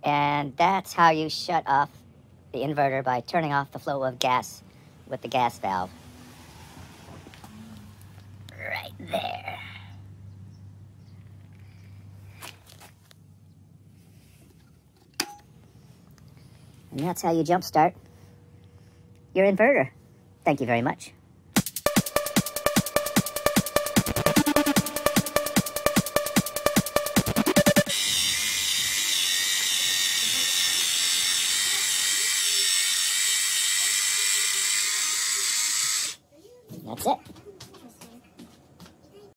And that's how you shut off the inverter, by turning off the flow of gas with the gas valve. Right there. And that's how you jump start your inverter. Thank you very much. That's it.